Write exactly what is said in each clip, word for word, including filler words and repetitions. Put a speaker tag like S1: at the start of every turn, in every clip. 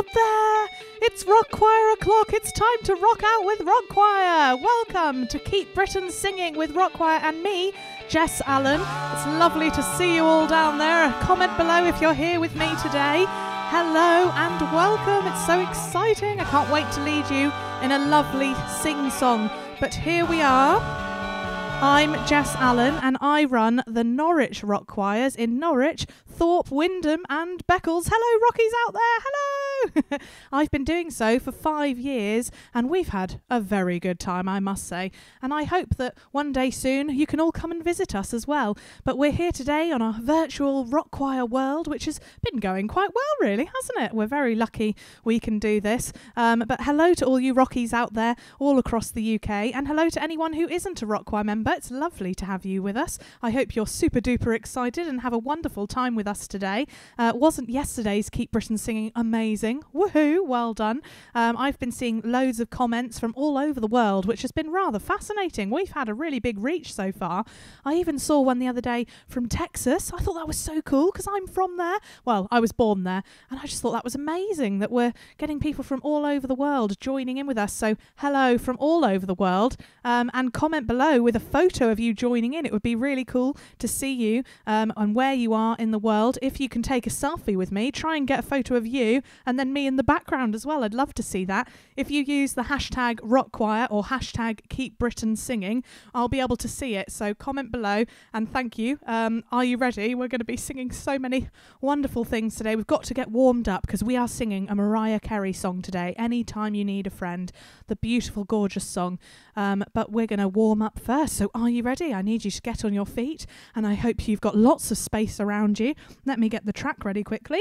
S1: there! It's Rock Choir o'clock. It's time to rock out with Rock Choir. Welcome to Keep Britain Singing with Rock Choir and me, Jess Allen. It's lovely to see you all down there. Comment below if you're here with me today. Hello and welcome. It's so exciting. I can't wait to lead you in a lovely sing-song. But here we are. I'm Jess Allen and I run the Norwich Rock Choirs in Norwich, Thorpe, Wymondham and Beccles. Hello Rockies out there, hello! I've been doing so for five years and we've had a very good time, I must say. And I hope that one day soon you can all come and visit us as well. But we're here today on our virtual Rock Choir world, which has been going quite well really, hasn't it? We're very lucky we can do this. Um, but hello to all you Rockies out there all across the U K, and hello to anyone who isn't a Rock Choir member. It's lovely to have you with us. I hope you're super duper excited and have a wonderful time with us today. Uh, wasn't yesterday's Keep Britain Singing amazing? Woohoo, well done. Um, I've been seeing loads of comments from all over the world, which has been rather fascinating. We've had a really big reach so far. I even saw one the other day from Texas. I thought that was so cool because I'm from there. Well, I was born there, and I just thought that was amazing that we're getting people from all over the world joining in with us. So hello from all over the world, um, and comment below with a photo of you joining in. It would be really cool to see you um, and where you are in the world. If you can take a selfie with me, try and get a photo of you and then me in the background as well. I'd love to see that. If you use the hashtag Rock Choir or hashtag Keep Britain Singing, I'll be able to see it. So comment below and thank you. Um, are you ready? We're going to be singing so many wonderful things today. We've got to get warmed up because we are singing a Mariah Carey song today, Anytime You Need a Friend, the beautiful, gorgeous song. Um, but we're going to warm up first. So are you ready? I need you to get on your feet and I hope you've got lots of space around you. Let me get the track ready quickly.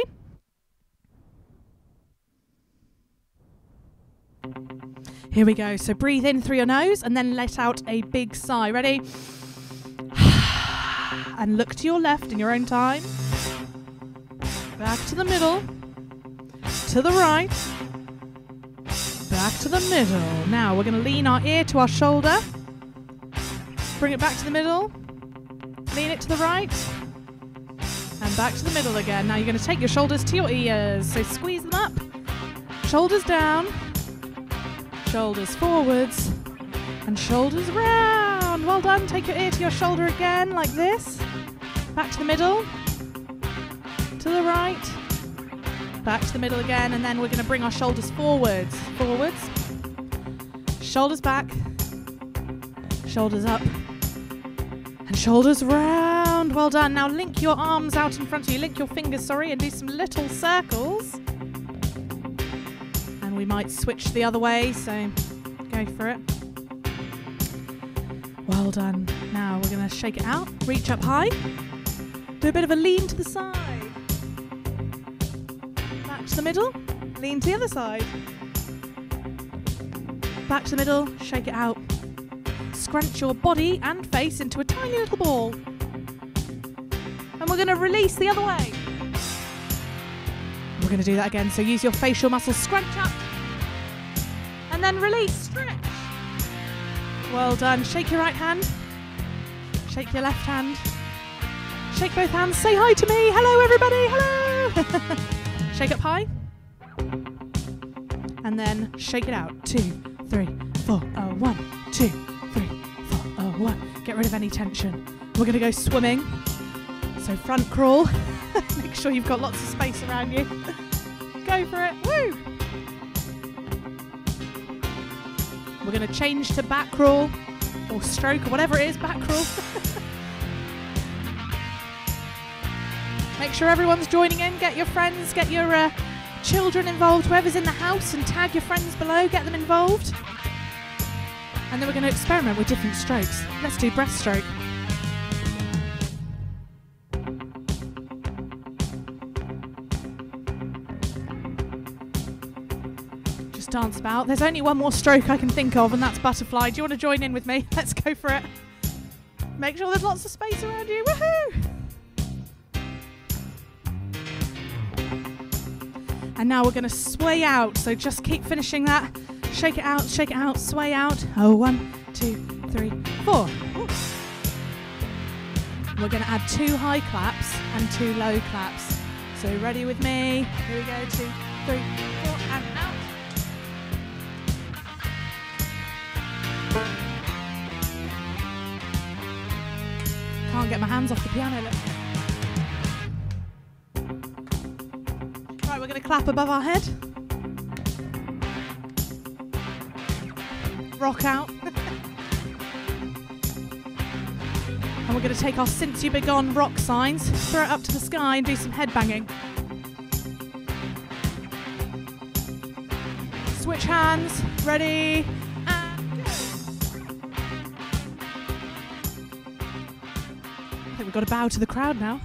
S1: Here we go. So breathe in through your nose and then let out a big sigh. Ready? And look to your left in your own time. Back to the middle. To the right. Back to the middle. Now we're going to lean our ear to our shoulder. Bring it back to the middle. Lean it to the right. And back to the middle again. Now you're going to take your shoulders to your ears. So squeeze them up. Shoulders down. Shoulders forwards. And shoulders round. Well done. Take your ear to your shoulder again like this. Back to the middle. To the right. Back to the middle again. And then we're going to bring our shoulders forwards. Forwards. Shoulders back. Shoulders up. And shoulders round. Well done. Now link your arms out in front of you. Link your fingers, sorry, and do some little circles. And we might switch the other way, so go for it. Well done. Now we're going to shake it out. Reach up high. Do a bit of a lean to the side. Back to the middle. Lean to the other side. Back to the middle. Shake it out. Scrunch your body and face into a tiny little ball. And we're going to release the other way. We're going to do that again. So use your facial muscles. Scrunch up. And then release. Stretch. Well done. Shake your right hand. Shake your left hand. Shake both hands. Say hi to me. Hello, everybody. Hello. Shake up high. And then shake it out. Two, three, four. Oh, one, two. Three, four, oh, one. Get rid of any tension. We're going to go swimming. So front crawl. Make sure you've got lots of space around you. Go for it. Woo! We're going to change to back crawl or stroke or whatever it is. Back crawl. Make sure everyone's joining in. Get your friends, get your uh, children involved. Whoever's in the house, and tag your friends below. Get them involved. And then we're going to experiment with different strokes. Let's do breaststroke. Just dance about. There's only one more stroke I can think of, and that's butterfly. Do you want to join in with me? Let's go for it. Make sure there's lots of space around you. Woohoo! And now we're going to sway out. So just keep finishing that. Shake it out, shake it out, sway out. Oh, one, two, three, four. Ooh. We're going to add two high claps and two low claps. So ready with me? Here we go. Two, three, four, and out. Can't get my hands off the piano, look. Right, we're going to clap above our head. Rock out. And we're going to take our Since You Be Gone rock signs, throw it up to the sky and do some head banging. Switch hands, ready, and go. I think we've got to bow to the crowd now.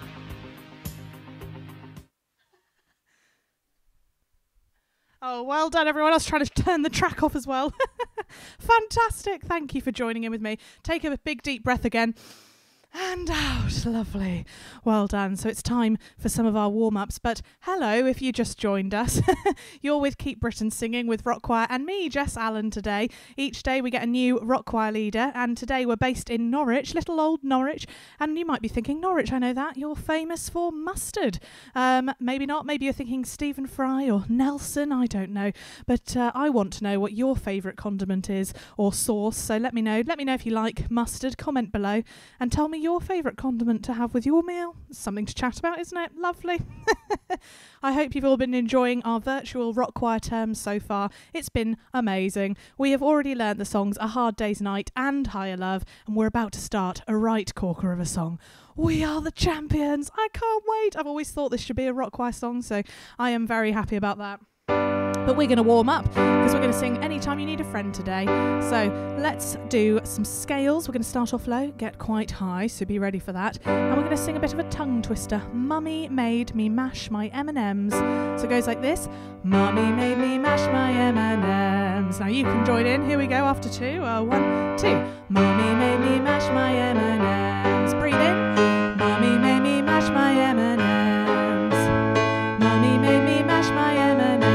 S1: Oh, well done, everyone else trying to turn the track off as well. Fantastic. Thank you for joining in with me. Take a big, deep breath again. And out. Lovely. Well done. So it's time for some of our warm-ups. But hello, if you just joined us. You're with Keep Britain Singing with Rock Choir and me, Jess Allen, today. Each day we get a new Rock Choir leader. And today we're based in Norwich, little old Norwich. And you might be thinking, Norwich, I know that. You're famous for mustard. Um, maybe not. Maybe you're thinking Stephen Fry or Nelson. I don't know. But uh, I want to know what your favourite condiment is or sauce. So let me know. Let me know if you like mustard. Comment below and tell me your favourite condiment to have with your meal. Something to chat about, isn't it? Lovely. I hope you've all been enjoying our virtual Rock Choir terms so far. It's been amazing. We have already learnt the songs A Hard Day's Night and Higher Love, and we're about to start a right corker of a song. We are the champions. I can't wait. I've always thought this should be a Rock Choir song, so I am very happy about that. But we're going to warm up because we're going to sing Anytime You Need a Friend today. So let's do some scales. We're going to start off low, get quite high, so be ready for that. And we're going to sing a bit of a tongue twister. Mummy made me mash my M and M's. So it goes like this. Mummy made me mash my M and M's. Now you can join in. Here we go after two. Uh, one, two. Mummy made me mash my M and M's. Breathe in. Mummy made me mash my M and M's. Mummy made me mash my M and M's.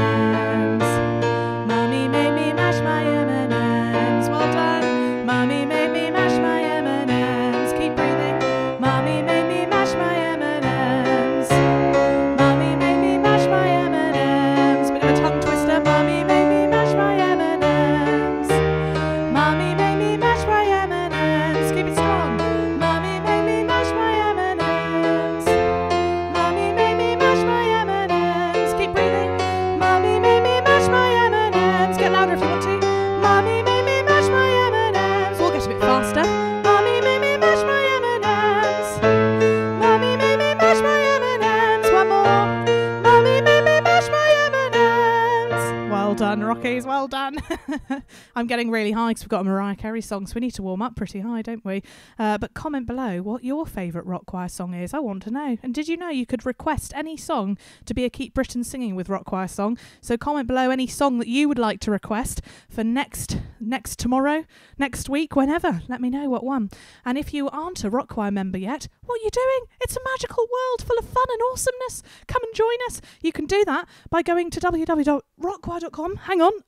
S1: Well done. I'm getting really high because we've got a Mariah Carey song, so we need to warm up pretty high, don't we? Uh, but comment below what your favourite Rock Choir song is. I want to know. And did you know you could request any song to be a Keep Britain Singing with Rock Choir song? So comment below any song that you would like to request for next next tomorrow, next week, whenever. Let me know what one. And if you aren't a Rock Choir member yet, what are you doing? It's a magical world full of fun and awesomeness. Come and join us. You can do that by going to w w w dot rock choir dot com. Hang on.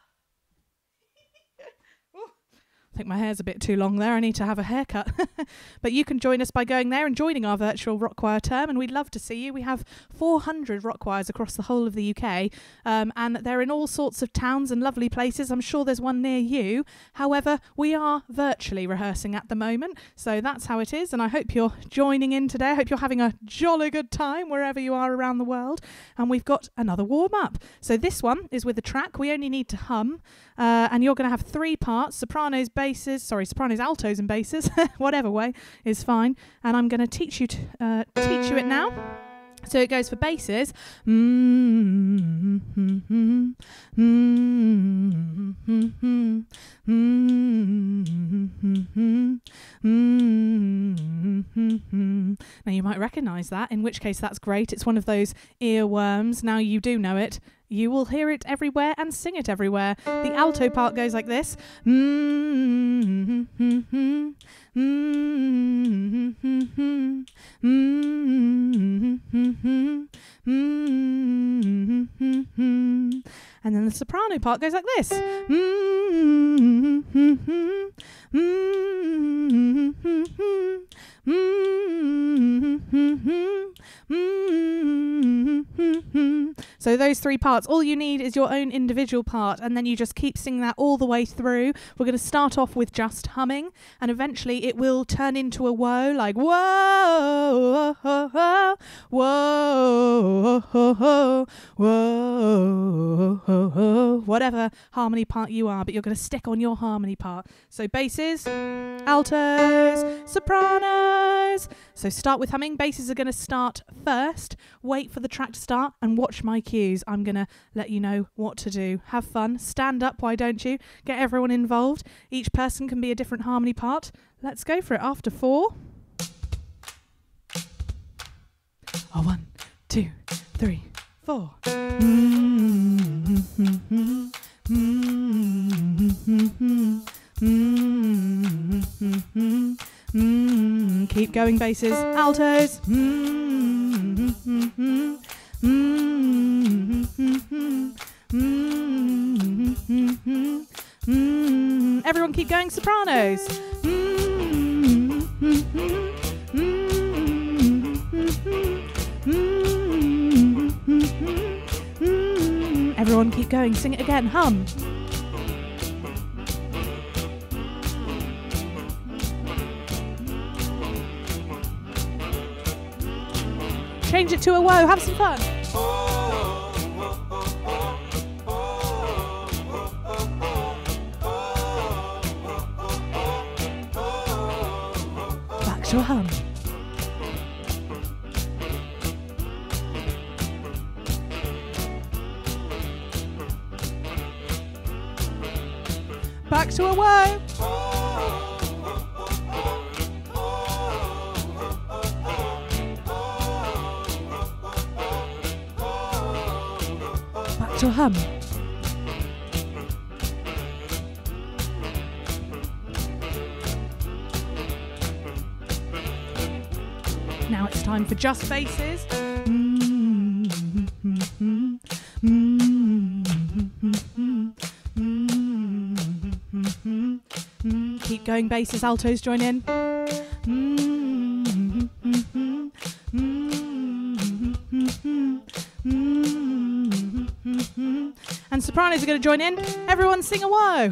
S1: I think my hair's a bit too long there. I need to have a haircut. But you can join us by going there and joining our virtual Rock Choir term, and we'd love to see you. We have four hundred Rock Choirs across the whole of the U K, um, and they're in all sorts of towns and lovely places. I'm sure there's one near you. However, we are virtually rehearsing at the moment, so that's how it is, and I hope you're joining in today. I hope you're having a jolly good time wherever you are around the world, and we've got another warm-up. So this one is with a track. We only need to hum, uh, and you're going to have three parts, sopranos, basses, sorry, sopranos, altos and basses, whatever way is fine. And I'm going to teach you to, uh, teach you it now. So it goes for basses. Mm-hmm, mm-hmm, mm-hmm, mm-hmm, mm-hmm, mm-hmm. Now you might recognise that, in which case that's great. It's one of those earworms. Now you do know it. You will hear it everywhere and sing it everywhere. The alto part goes like this. Mm-hmm, mm-hmm, mm-hmm, mm-hmm, mm-hmm, mm-hmm. And then the soprano part goes like this. Mm-hmm, mm-hmm, mm-hmm, mm-hmm, mm-hmm. So those three parts, all you need is your own individual part, and then you just keep singing that all the way through. We're going to start off with just humming, and eventually it will turn into a whoa, like whoa, whoa, whoa, whoa, whoa, whatever harmony part you are, but you're going to stick on your harmony part. So basses, altos, sopranos. So start with humming. Basses are going to start first. Wait for the track to start and watch my cues. I'm going to let you know what to do. Have fun. Stand up, why don't you? Get everyone involved. Each person can be a different harmony part. Let's go for it. After four. Oh, one, two, three, four. Mm-hmm, mm-hmm, mm-hmm, mm-hmm, mm-hmm. Keep going, basses, altos. Mm-hmm, mm-hmm, mm-hmm, mm-hmm, mm-hmm. Everyone keep going, sopranos. Mm-hmm, mm-hmm, mm-hmm. Everyone keep going, sing it again, hum. Change it to a whoa, have some fun. Back to a hum. Back to a whoa. Back to a hum. Now it's time for just basses. Mm-hmm, mm-hmm, mm-hmm, mm-hmm, mm-hmm. Keep going, basses, altos join in. Mm-hmm, mm-hmm, mm-hmm, mm-hmm. And sopranos are going to join in. Everyone sing a whoa.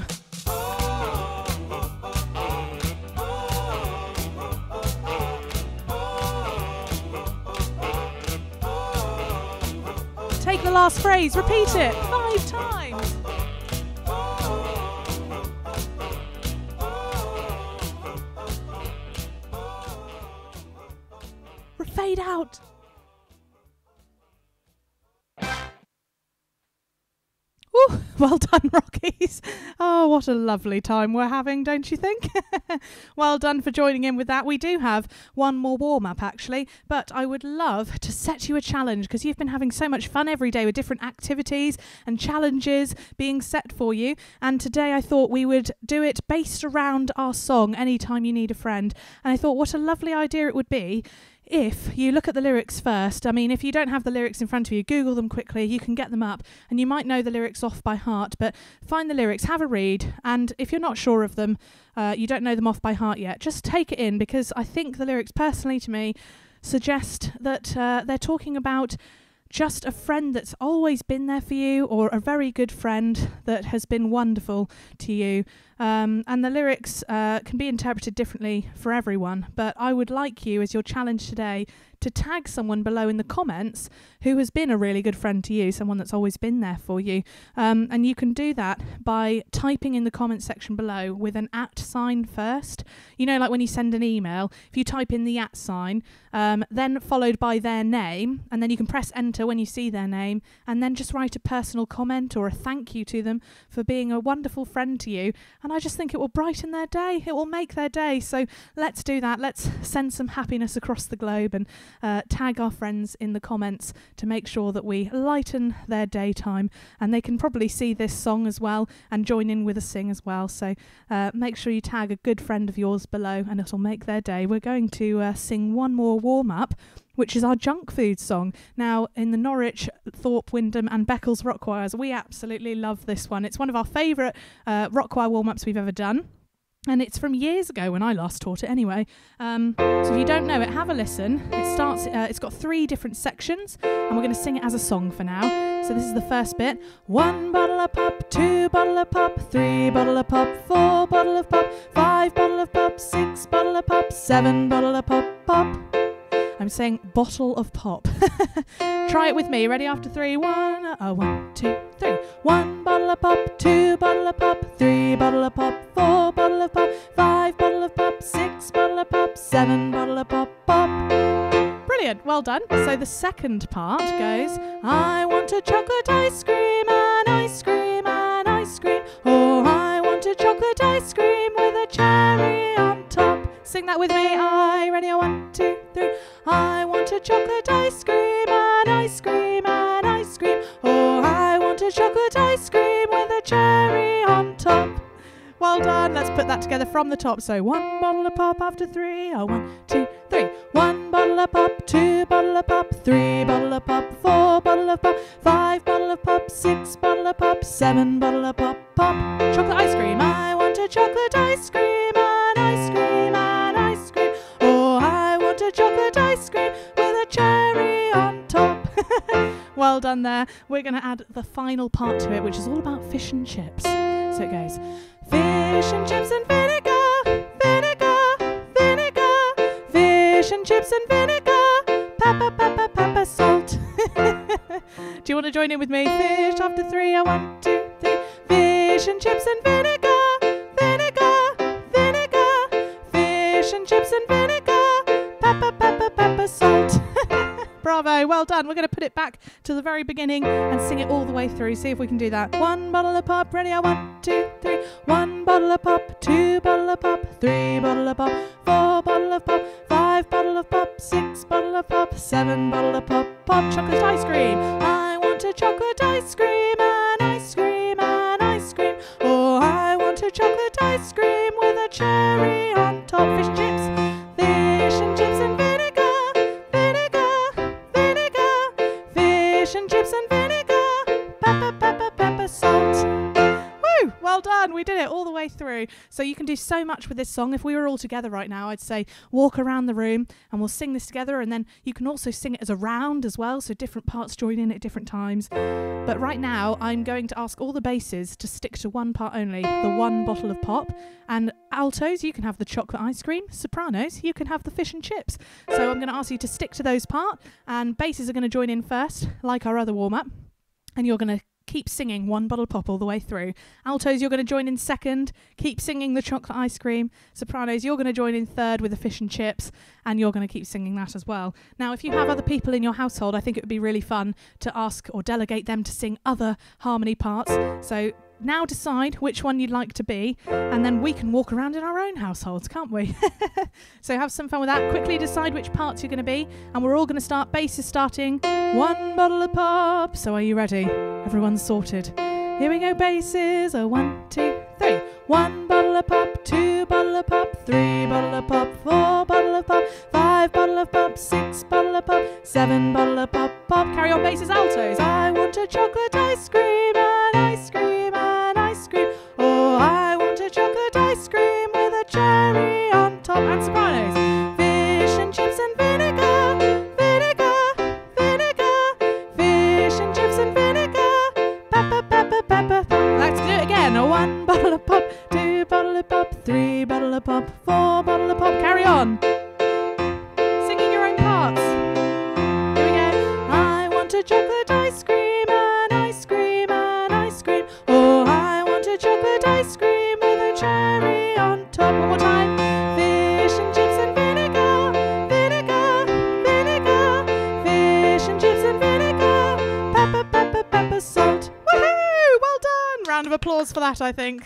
S1: Take the last phrase, repeat it five times. Fade out. Ooh, well done, Rockies. Oh, what a lovely time we're having, don't you think? Well done for joining in with that. We do have one more warm-up, actually, but I would love to set you a challenge because you've been having so much fun every day with different activities and challenges being set for you. And today I thought we would do it based around our song, Anytime You Need a Friend. And I thought what a lovely idea it would be if you look at the lyrics first. I mean, if you don't have the lyrics in front of you, Google them quickly. You can get them up and you might know the lyrics off by heart, but find the lyrics, have a read, and if you're not sure of them, uh, you don't know them off by heart yet, just take it in, because I think the lyrics, personally to me, suggest that uh, they're talking about just a friend that's always been there for you, or a very good friend that has been wonderful to you. Um, and the lyrics uh, can be interpreted differently for everyone, but I would like you, as your challenge today, to tag someone below in the comments who has been a really good friend to you, someone that's always been there for you. Um, and you can do that by typing in the comment section below with an at sign first. You know, like when you send an email, if you type in the at sign, um, then followed by their name, and then you can press enter when you see their name, and then just write a personal comment or a thank you to them for being a wonderful friend to you. And I just think it will brighten their day. It will make their day. So let's do that. Let's send some happiness across the globe and uh, tag our friends in the comments to make sure that we lighten their daytime. And they can probably see this song as well and join in with a sing as well. So uh, make sure you tag a good friend of yours below and it'll make their day. We're going to uh, sing one more warm-up, which is our junk food song. Now, in the Norwich, Thorpe, Wyndham and Beccles Rock Choirs, we absolutely love this one. It's one of our favourite uh, rock choir warm-ups we've ever done. And it's from years ago when I last taught it anyway. Um, so if you don't know it, have a listen. It starts. Uh, it's got three different sections, and we're going to sing it as a song for now. So this is the first bit. One bottle of pop, two bottle of pop, three bottle of pop, four bottle of pop, five bottle of pop, six bottle of pop, seven bottle of pop, pop. I'm saying bottle of pop. Try it with me. Ready after three? One, uh, one, two, three. One bottle of pop, two bottle of pop, three bottle of pop, four bottle of pop, five bottle of pop, six bottle of pop, seven bottle of pop, pop. Brilliant. Well done. So the second part goes, I want a chocolate ice cream, an ice cream, an ice cream. Oh, I want a chocolate ice cream with a cherry on top. Sing that with me. I ready? One, two, three. I want a chocolate ice cream, an ice cream, an ice cream. Oh, I want a chocolate ice cream with a cherry on top. Well done. Let's put that together from the top. So one bottle of pop after three. Oh, one, two, three. One bottle of pop, two bottle of pop, three bottle of pop, four bottle of pop, five bottle of pop, six bottle of pop, seven bottle of pop, pop. Chocolate ice cream. I want a chocolate ice cream, an ice cream, an ice cream. Oh, I want a chocolate ice cream with a cherry on top. Well done there. We're going to add the final part to it, which is all about fish and chips. So it goes, fish and chips and vinegar, vinegar, vinegar, fish and chips and vinegar, pepper, pepper, pepper, salt. Do you want to join in with me? Fish after three, I one, two, three. Fish and chips and vinegar, vinegar, vinegar, fish and chips and vinegar, pepper, pepper, pepper, salt. Bravo, well done. We're going to put it back to the very beginning and sing it all the way through. See if we can do that. One bottle of pop, ready? One, two, three. One bottle of pop, two bottle of pop, three bottle of pop, four bottle of pop, five bottle of pop, six bottle of pop, seven bottle of pop, pop. Chocolate ice cream. I want a chocolate ice cream, an ice cream, an ice cream. Oh, I want a chocolate ice cream with a cherry on top. Fish and chips, fish and chips and vinegar, vinegar, vinegar, fish and chips and vinegar, pepper, pepper, pepper, salt. Woo! Well done. We did it all the way through. So you can do so much with this song. If we were all together right now, I'd say walk around the room and we'll sing this together, and then you can also sing it as a round as well, so different parts join in at different times. But right now I'm going to ask all the basses to stick to one part only, the one bottle of pop, and altos, you can have the chocolate ice cream, sopranos, you can have the fish and chips. So I'm going to ask you to stick to those part, and basses are going to join in first, like our other warm-up, and you're going to keep singing one bottle of pop all the way through. Altos, you're going to join in second, keep singing the chocolate ice cream. Sopranos, you're going to join in third with the fish and chips, and you're going to keep singing that as well. Now, if you have other people in your household, I think it would be really fun to ask or delegate them to sing other harmony parts. So now decide which one you'd like to be, and then we can walk around in our own households, can't we? So have some fun with that. Quickly decide which parts you're going to be, and we're all going to start. Basses starting. One bottle of pop. So are you ready? Everyone's sorted. Here we go, basses. A one, two, three. One bottle of pop, two bottle of pop, three bottle of pop, four bottle of pop, five bottle of pop, six bottle of pop, seven bottle of pop, pop. Carry on, basses, altos. I want a chocolate ice cream, an ice cream, an ice cream. Oh, I want a chocolate ice cream with a cherry on top. And sopranos. Fish and chips and vinegar, vinegar, vinegar, fish and chips and vinegar, pepper, pepper, pepper. Let's do it again. A one bottle of pop, two bottle of pop, three bottle of pop, four bottle of pop. Carry on. Singing your own parts. Here we go. I want a chocolate ice cream, an ice cream, an ice cream. Oh, I want a chocolate ice cream with a cherry on top. One more time. Fish and chips and vinegar, vinegar, vinegar, fish and chips and vinegar, pepper, pepper, pepper, salt. Woohoo! Well done. Round of applause for that, I think.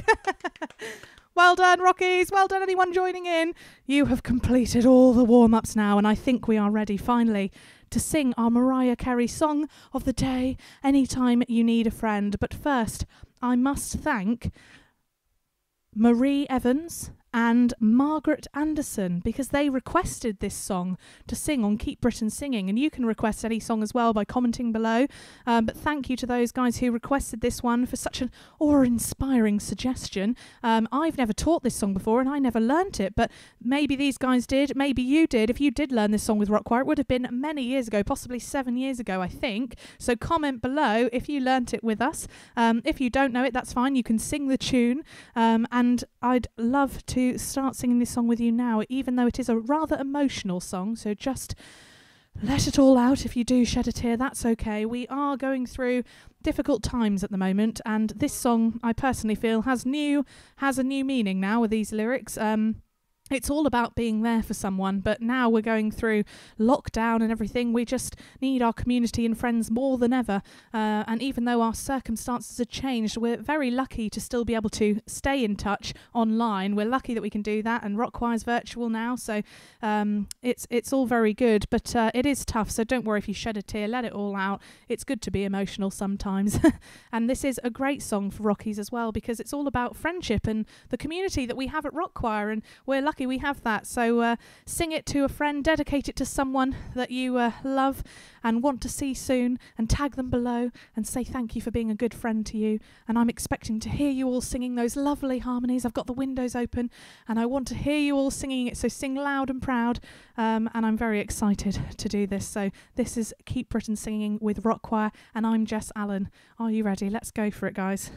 S1: Well done, Rockies. Well done, anyone joining in. You have completed all the warm-ups now, and I think we are ready, finally, to sing our Mariah Carey song of the day, Anytime You Need a Friend. But first, I must thank Marie Evans and Margaret Anderson, because they requested this song to sing on Keep Britain Singing. And you can request any song as well by commenting below. Um, but thank you to those guys who requested this one for such an awe-inspiring suggestion. Um, I've never taught this song before and I never learnt it, but maybe these guys did, maybe you did. If you did learn this song with Rock Choir, it would have been many years ago, possibly seven years ago, I think. So comment below if you learnt it with us. Um, if you don't know it, that's fine. You can sing the tune. Um, and I'd love to start singing this song with you now, even though it is a rather emotional song. So just let it all out. If you do shed a tear, that's okay. We are going through difficult times at the moment, and this song, I personally feel, has new has a new meaning now with these lyrics. Um, It's all about being there for someone, but now we're going through lockdown and everything. We just need our community and friends more than ever. Uh, and even though our circumstances have changed, we're very lucky to still be able to stay in touch online. We're lucky that we can do that, and Rock Choir's virtual now, so um, it's it's all very good. But uh, it is tough, so don't worry if you shed a tear. Let it all out. It's good to be emotional sometimes. And this is a great song for Rockies as well, because it's all about friendship and the community that we have at Rock Choir, and we're lucky we have that. So uh, sing it to a friend, dedicate it to someone that you uh, love and want to see soon, and tag them below and say thank you for being a good friend to you. And I'm expecting to hear you all singing those lovely harmonies. I've got the windows open and I want to hear you all singing it, so sing loud and proud. Um, and I'm very excited to do this. So this is Keep Britain Singing with Rock Choir, and I'm Jess Allen. Are you ready? Let's go for it, guys.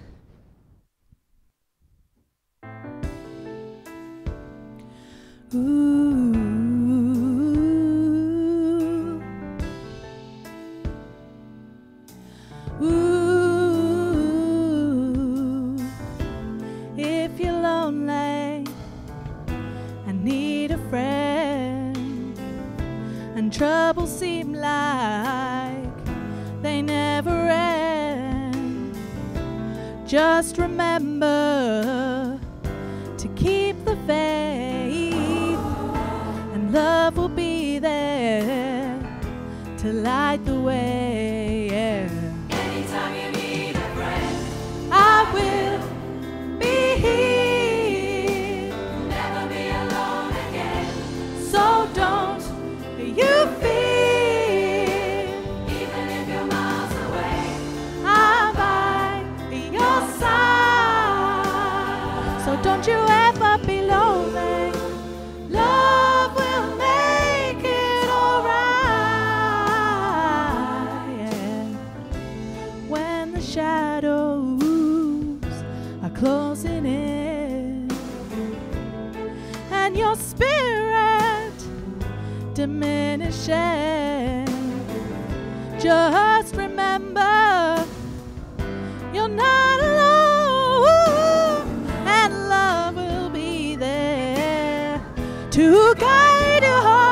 S1: Ooh, ooh, if you're lonely and need a friend, and troubles seem like they never end, just remember to keep the faith. Love will be there to light the way. Yeah.
S2: Anytime you need a friend,
S1: I will be here.
S2: never be alone again.
S1: So don't you fear,
S2: Even if you're miles away,
S1: I'm by your side. So don't you ever be lonely. Love will make it alright. Yeah. When the shadows are closing in and your spirit diminishing, just remember you're not alone, and love will be there to guide you home.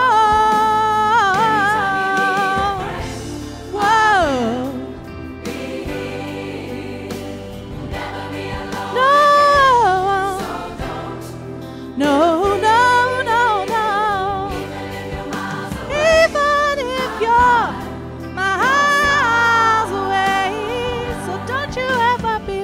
S1: Whoa.
S2: be here. Never be alone.
S1: No.
S2: So don't,
S1: No, no, no, no.
S2: even if you're miles away.
S1: Even if you're miles away, so don't you ever be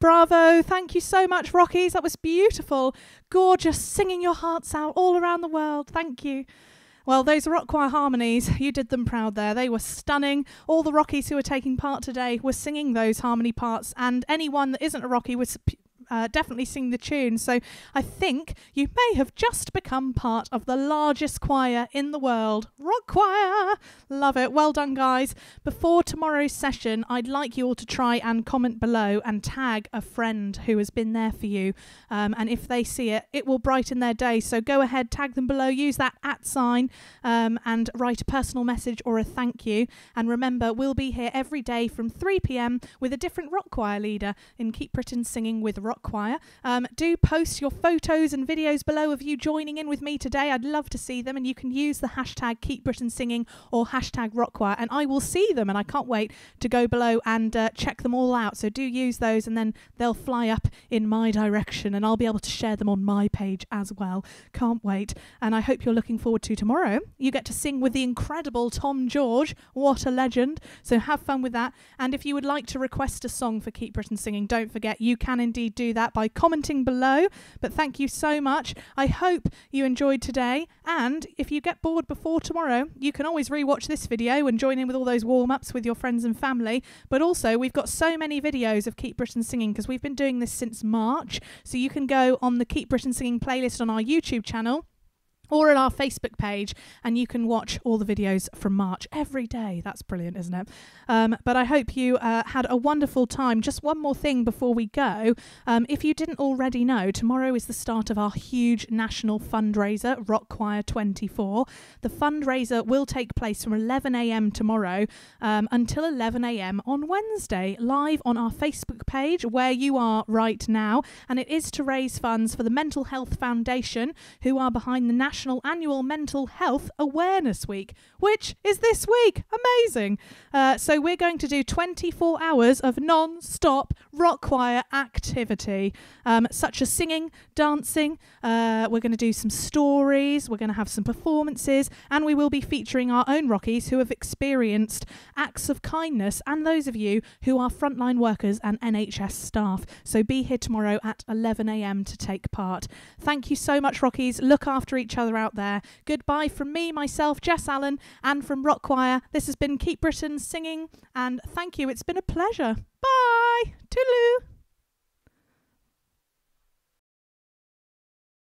S1: Bravo. Thank you so much, Rockies. That was beautiful. Gorgeous, singing your hearts out all around the world. Thank you. Well, those Rock Choir harmonies, you did them proud there. They were stunning. All the Rockies who were taking part today were singing those harmony parts, and anyone that isn't a Rockie was Uh, definitely sing the tune. So I think you may have just become part of the largest choir in the world. Rock Choir! Love it. Well done, guys. Before tomorrow's session, I'd like you all to try and comment below and tag a friend who has been there for you. Um, and if they see it, it will brighten their day. So go ahead, tag them below, use that at sign um, and write a personal message or a thank you. And remember, we'll be here every day from three p m with a different Rock Choir leader in Keep Britain Singing with Rock Choir. Um, do post your photos and videos below of you joining in with me today. I'd love to see them, and you can use the hashtag Keep Britain Singing or hashtag Rock Choir, and I will see them, and I can't wait to go below and uh, check them all out. So do use those, and then they'll fly up in my direction, and I'll be able to share them on my page as well. Can't wait. And I hope you're looking forward to tomorrow. You get to sing with the incredible Tom George. What a legend. So have fun with that. And if you would like to request a song for Keep Britain Singing, don't forget you can indeed do that by commenting below. But thank you so much. I hope you enjoyed today, and if you get bored before tomorrow, you can always rewatch this video and join in with all those warm-ups with your friends and family. But also, we've got so many videos of Keep Britain Singing because we've been doing this since March, so you can go on the Keep Britain Singing playlist on our YouTube channel or at our Facebook page, and you can watch all the videos from March every day. That's brilliant, isn't it? Um, but I hope you uh, had a wonderful time. Just one more thing before we go. Um, if you didn't already know, tomorrow is the start of our huge national fundraiser, Rock Choir twenty-four. The fundraiser will take place from eleven a m tomorrow um, until eleven a m on Wednesday, live on our Facebook page, where you are right now. And it is to raise funds for the Mental Health Foundation, who are behind the National National Annual Mental Health Awareness Week, which is this week. Amazing. Uh, so we're going to do twenty-four hours of non-stop rock choir activity, um, such as singing, dancing. Uh, we're going to do some stories. We're going to have some performances, and we will be featuring our own Rockies who have experienced acts of kindness, and those of you who are frontline workers and N H S staff. So be here tomorrow at eleven a m to take part. Thank you so much, Rockies. Look after each other out there. Goodbye from me, myself, Jess Allen, and from Rock Choir. This has been Keep Britain Singing, and thank you. It's been a pleasure. Bye. Toodaloo.